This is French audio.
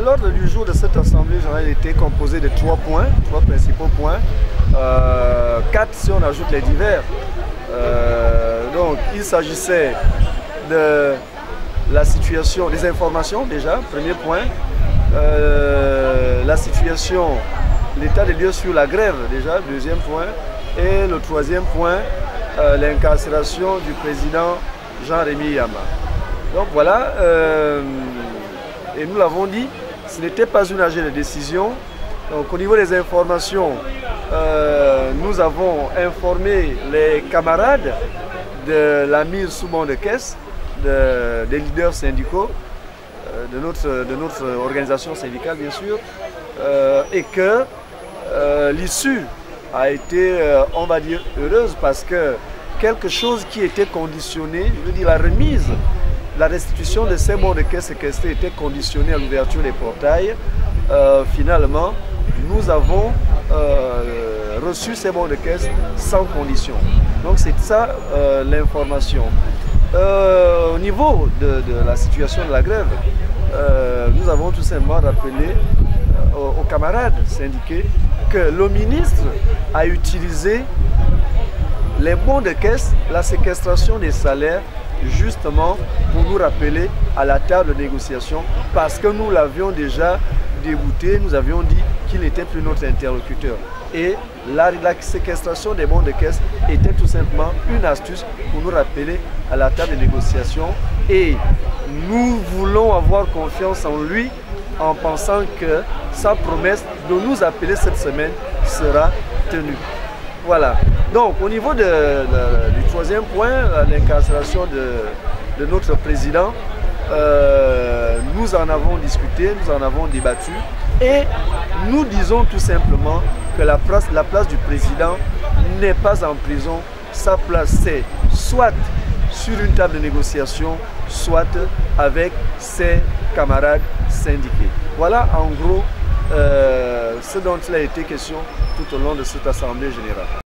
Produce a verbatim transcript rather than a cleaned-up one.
l'ordre du jour de cette assemblée générale était composé de trois points, trois principaux points. Euh, quatre si on ajoute les divers. Euh, donc il s'agissait de la situation, des informations déjà, premier point. Euh, la situation, l'état des lieux sur la grève déjà, deuxième point. Et le troisième point, euh, l'incarcération du président Jean-Rémy Yama. Donc voilà, euh, et nous l'avons dit, ce n'était pas une A G de décision. Donc au niveau des informations, euh, nous avons informé les camarades de la mise sous bond de caisse de, des leaders syndicaux, euh, de, notre, de notre organisation syndicale bien sûr, euh, et que euh, l'issue a été, euh, on va dire, heureuse parce que quelque chose qui était conditionné, je veux dire la remise, la restitution de ces bons de caisse séquestrés était conditionnée à l'ouverture des portails. Euh, finalement, nous avons euh, reçu ces bons de caisse sans condition. Donc c'est ça euh, l'information. Euh, au niveau de, de la situation de la grève, euh, nous avons tout simplement rappelé euh, aux, aux camarades syndiqués que le ministre a utilisé les bons de caisse, la séquestration des salaires, justement pour nous rappeler à la table de négociation, parce que nous l'avions déjà débouté, nous avions dit qu'il n'était plus notre interlocuteur. Et la, la séquestration des bons de caisse était tout simplement une astuce pour nous rappeler à la table de négociation. Et nous voulons avoir confiance en lui en pensant que sa promesse de nous appeler cette semaine sera tenue. Voilà. Donc, au niveau de, de, du troisième point, l'incarcération de, de notre président, euh, nous en avons discuté, nous en avons débattu et nous disons tout simplement que la place, la place du président n'est pas en prison. Sa place, c'est soit sur une table de négociation, soit avec ses camarades syndiqués. Voilà en gros euh, ce dont il a été question tout au long de cette assemblée générale.